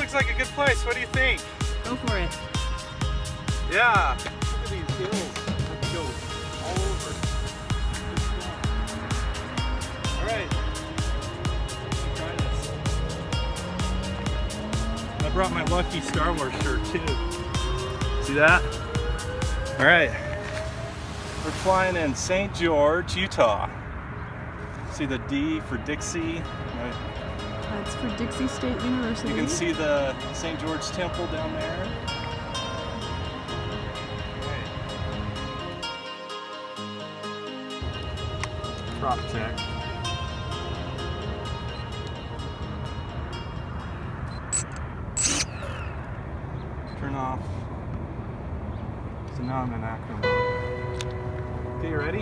looks like a good place. What do you think? Go for it. Yeah. Look at these hills. Let's go all over. All right. Let's try this. I brought my lucky Star Wars shirt too. See that? All right. We're flying in St. George, Utah. See the D for Dixie. Right? That's for Dixie State University. You can see the St. George Temple down there. Prop check. Turn off. So now I'm in acro mode. Okay, you ready?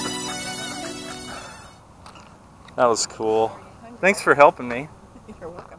That was cool. Thanks for helping me. You're welcome.